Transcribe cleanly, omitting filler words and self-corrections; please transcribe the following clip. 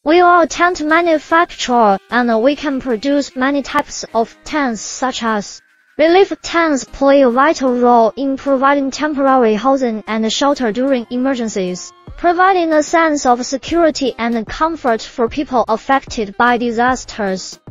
We are a tent manufacturer, and we can produce many types of tents such as relief tents play a vital role in providing temporary housing and shelter during emergencies, providing a sense of security and comfort for people affected by disasters.